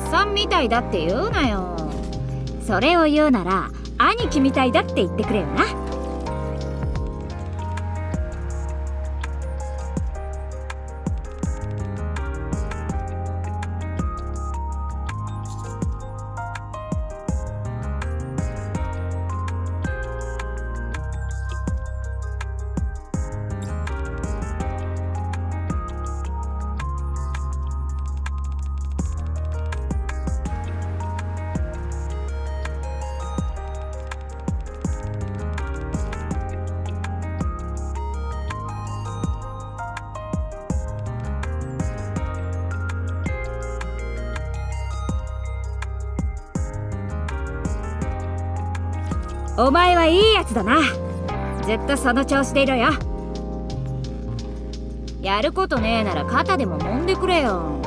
さんみたいだって言うなよ。それを言うなら兄貴みたいだって言ってくれよな。お前はいいやつだな。ずっとその調子でいろよ。やることねえなら肩でも揉んでくれよ。